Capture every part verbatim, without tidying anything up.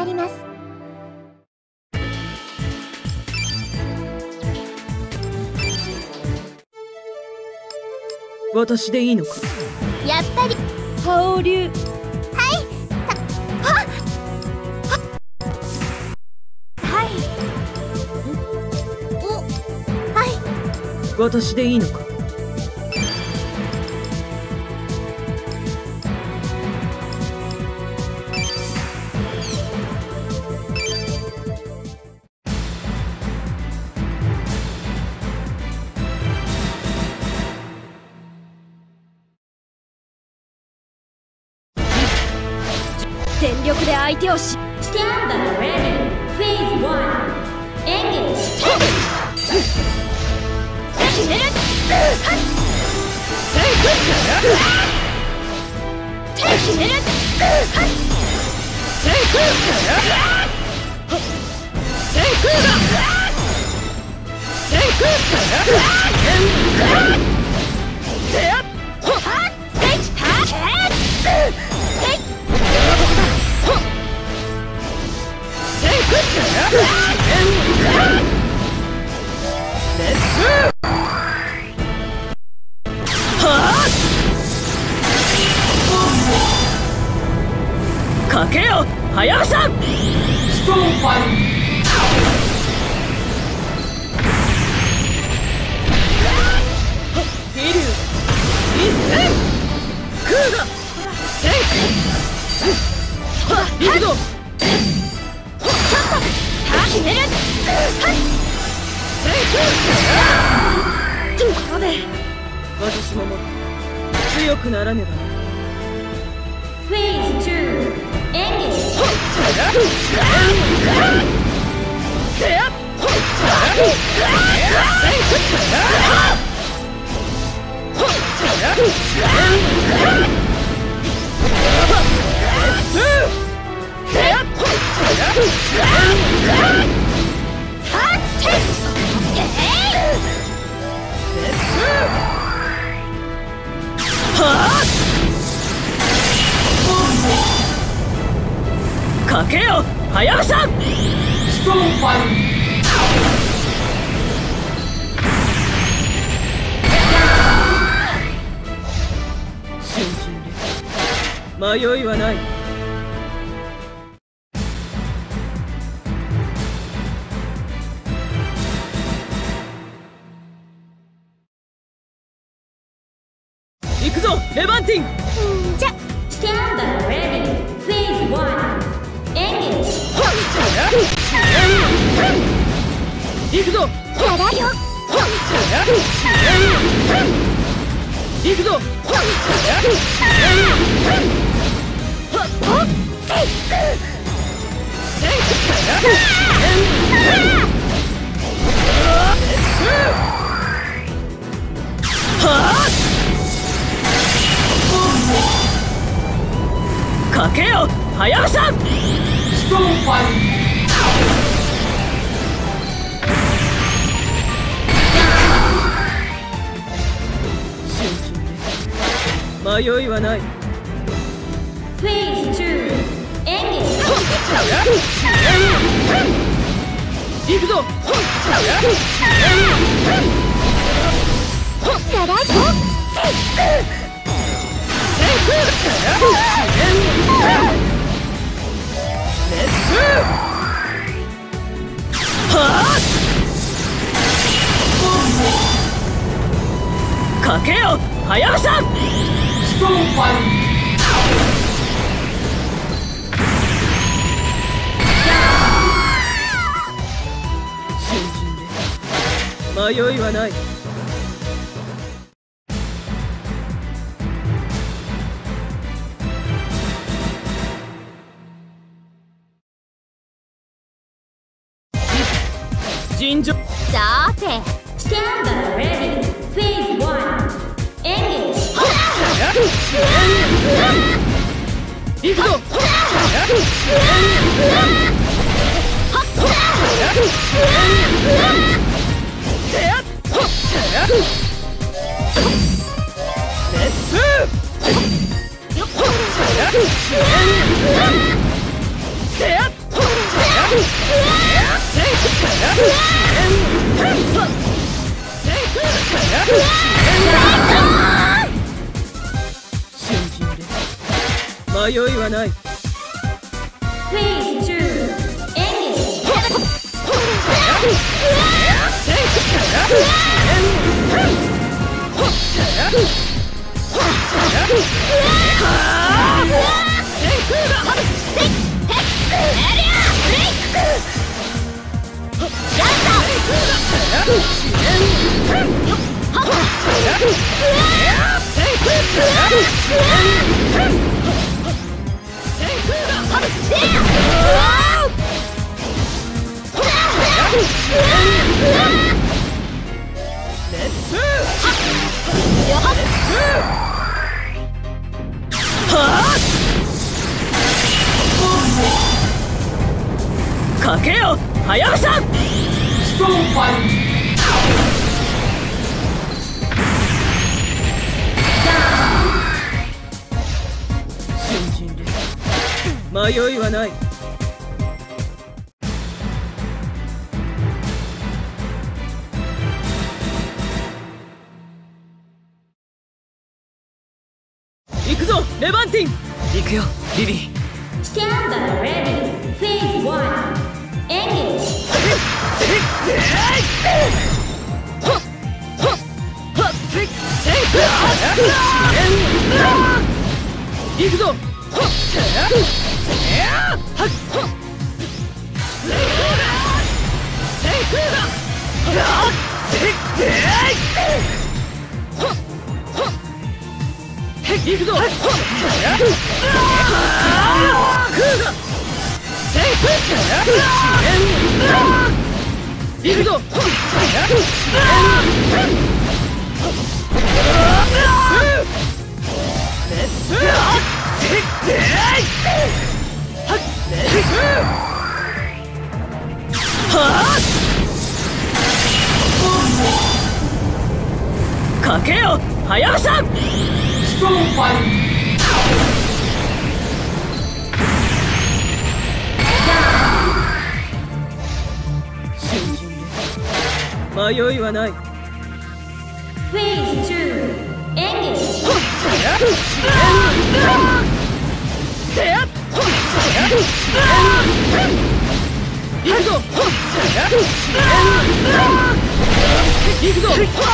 ります。 私でいいのか。 やっぱり羽織流。 はいはっはいおはい私でいいのか。 全力で相手をし Stand by ready Phase one Engage 決める決めるかけよはやぶさ。 ストーンファイ飛竜一戦空が行くぞ。 決めるところで私ももっと強くならねばな。 Phase two Engage かけよはやぶさ。 ストーンファイ新人で迷いはない。行くぞレバンティン。 んじゃ Stand by ready Phase one Engage 行くぞやだよ行くぞ。かけよはやぶさ。 ストーンファイ迷いはない。 Phase two Engage 行くぞ。 やだよかけよはやぶさ。 ストーンファイ新人で迷いはない。尋常。 さて Stand by ready Phase one Engage 行くぞ。レッツ迷いはない。 Phase two. Engage. かけよはやぶさ。 Stone fighting. 新人類迷いはない。行くぞレバンティン。行くよリリー。 Stand by ready. Phase one. Engage. 行くぞ。行くぞ。行くぞ。かけよはやぶさ。 Stone fighting. 新人類迷いはない。 Phase two. Engage. 行くぞ。行くぞ。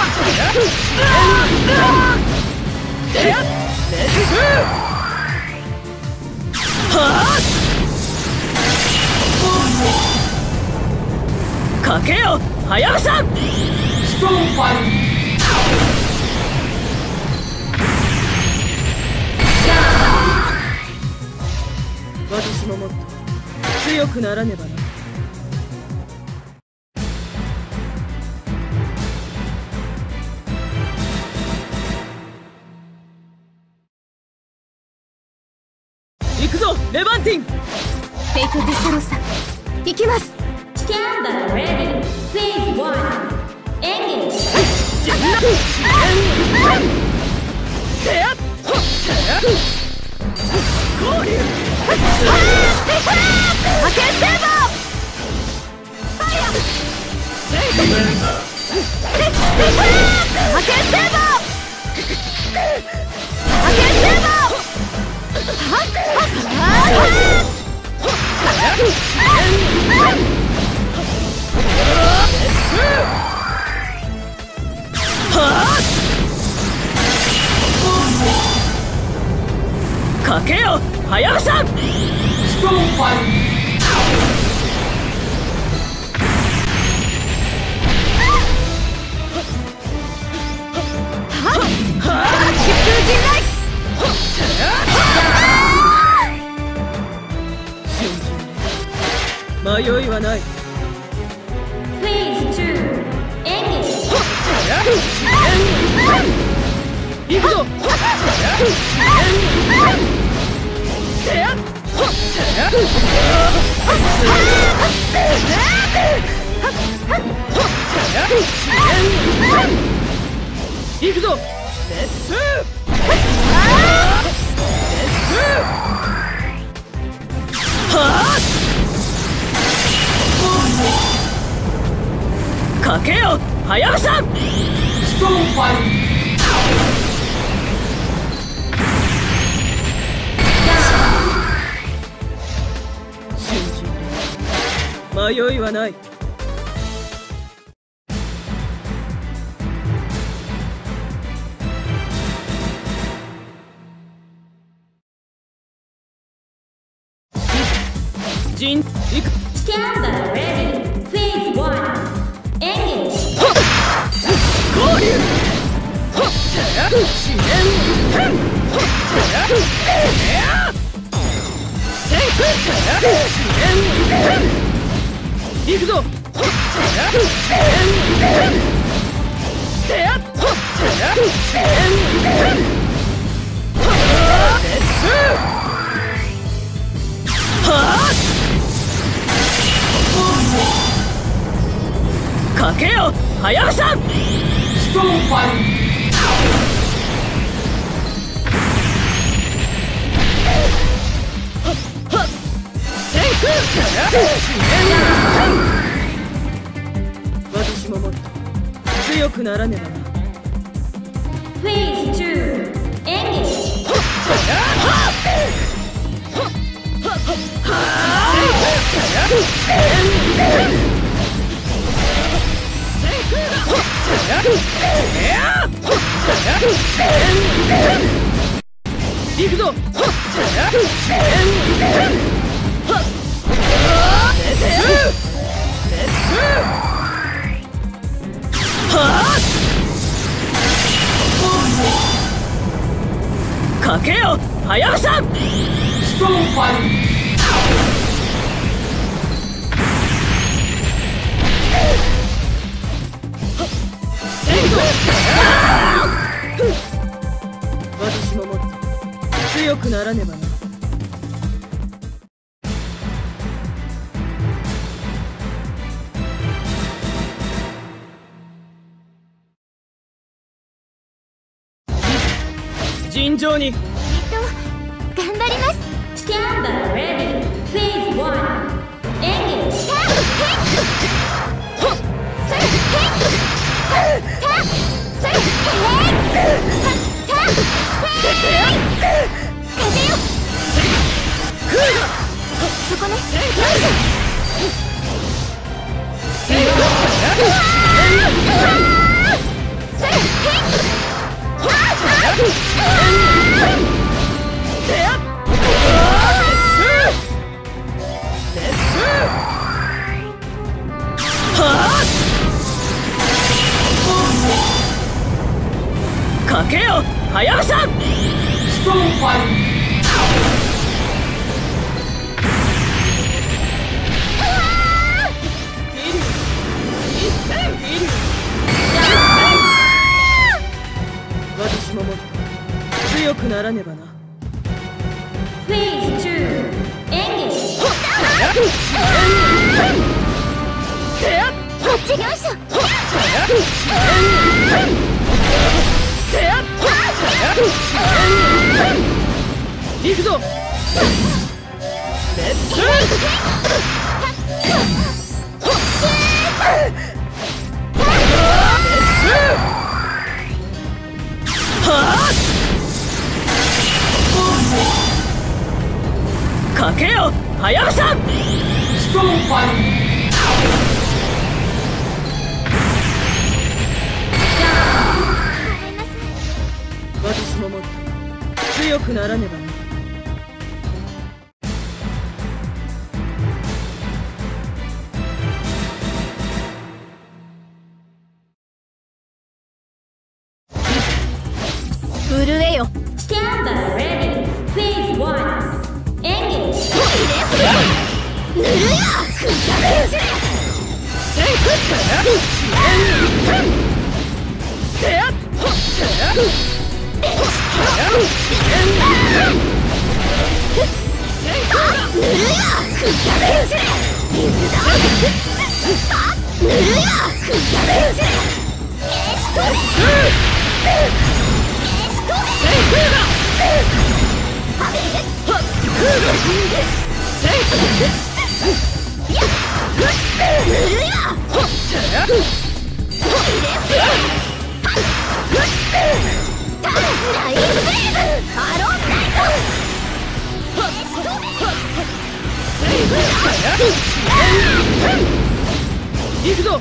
かけよはやぶさ。 Stone fighting. 私ももっと強くならねばな。行くぞレバンティン。 フェイト・ディストロッサ行きます。 Stand by ready. Phase one. Engage. 派遣セーバー。派遣セーバー。派遣セーバー。はっかけよはやぶさ。 Stone fighting. 迷いはない。 Phase two. Engage. 行くぞ。行くぞ。かけよはやぶさ。 Stone fighting. 迷いはない。陣行く。 Stand by ready. Phase one. Engage. 合流。支援行くぞ。かけよはやぶさ。 Strong fighting. 私ももっと強くならねばな。 Phase two. Engage. 行くぞ。かけよはやぶさ。 Strong fighting. 私ももっと強くならねばな。尋常に。 えっと頑張ります。 Stand by ready. Phase one. Engage. そこね。 かけよはやぶさ。 Strong fighting. 私ももっと強くならねばな。 Phase two. Engage. こっちよいしょ。 行くぞ。かけよはやぶさ。 Strong fighting. 私ももっと強くならねばな。 震えよ。 Stand by ready. Phase one. Engage. ぬるや。ナイス行くぞ。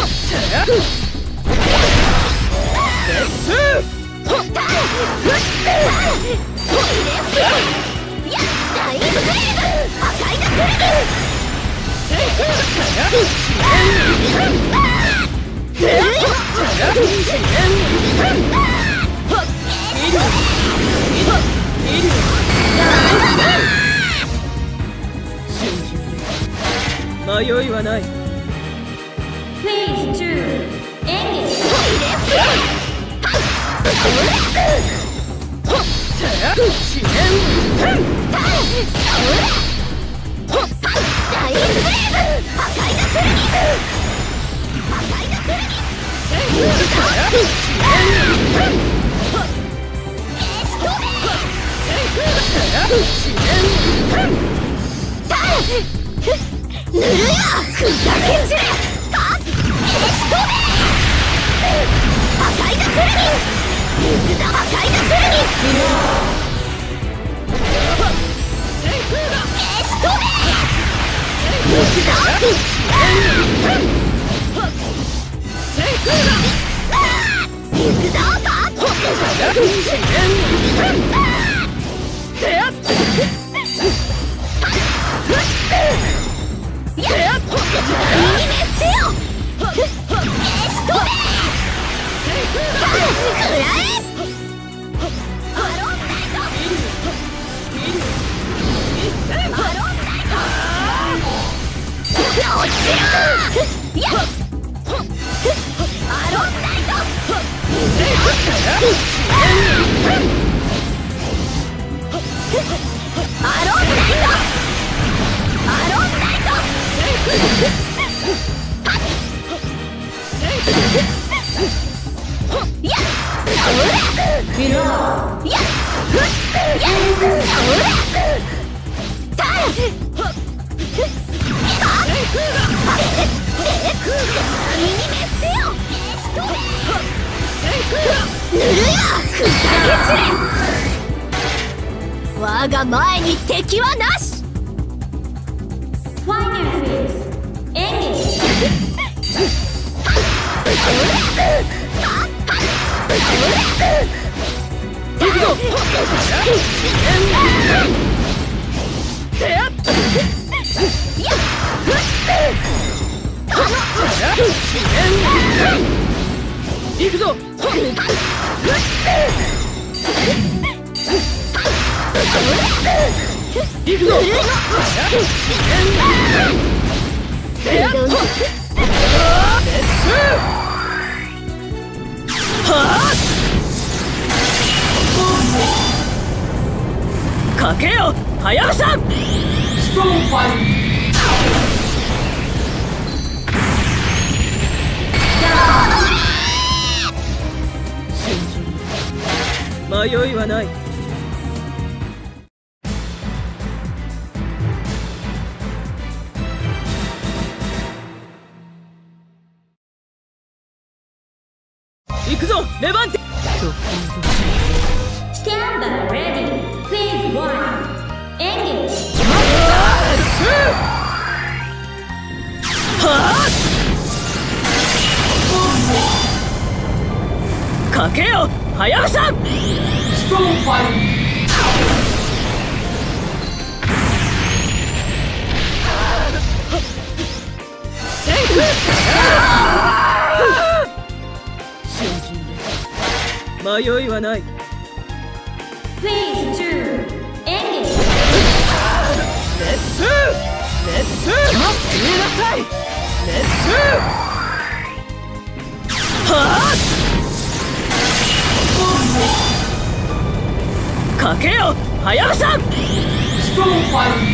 迷いはない。 Phase two. Engage. ぬるやふざけんじれか消し飛べ破壊だクルミン水だ破壊だクルミン消し飛べ水だ水だかやっ右目捨てよ消し飛べ食らえアロンナイトアロンナイト落ちろやっアロンナイトアロンナイトアロンナイトやっビロー。 やっやった右目捨てよぬるやふざけ散れ我が前に敵はなし。 Final phase. Engage. 行くぞ。行くぞ。行くぞ。かけよはやぶさ。 Strong fighting. 迷いはない。行くぞレバンテ。 Stand by ready. Phase one. Engage. かけよはやぶさ。 Strong fighting. 迷いはない。 Phase two. Engage. 熱風熱風消えなさい。熱風はあかけよはやぶさ。 Strong fighting.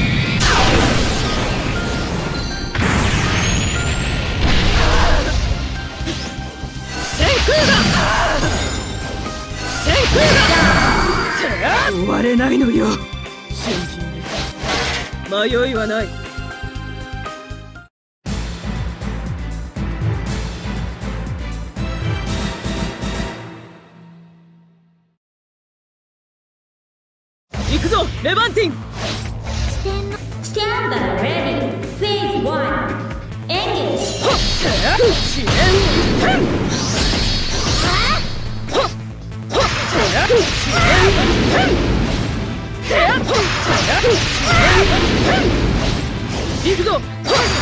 終われないのよ。新人で迷いはない。行くぞレバンティン。 Stand by ready. 遅延変行くぞ。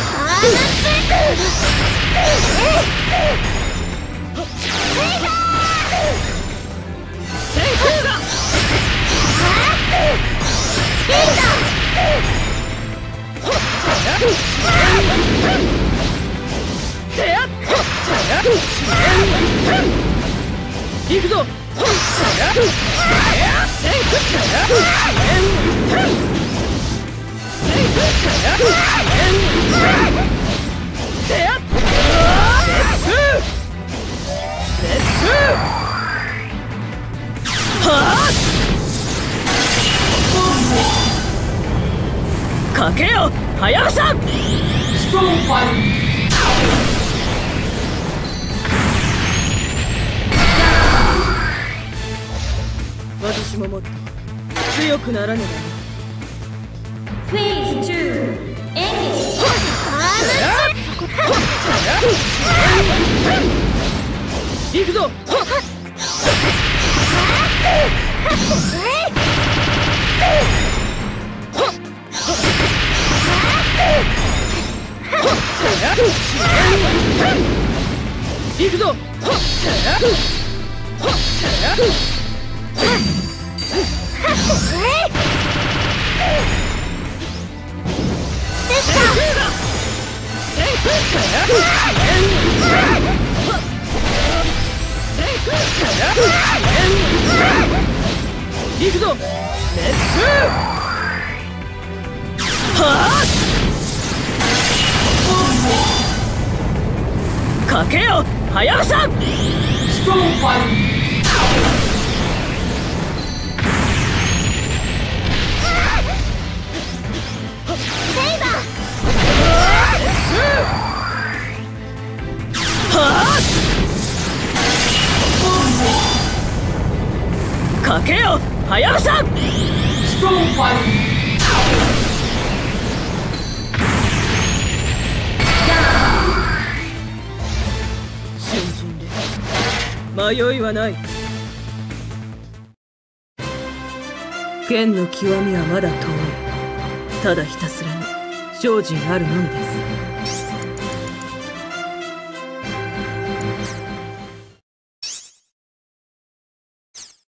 行くぞ。かけよ、はやぶさ。 Strong fighting. 私ももっと強くならねばな。 Phase two. Engage. 行くぞ。行くぞ。行くぞ。レッツはあ、かけよ、はやぶさ。 Strong fighting. かけよ、はやぶさ。 Strong fighting. 新人で迷いはない。剣の極みはまだ遠い。ただひたすらに精進あるのみです。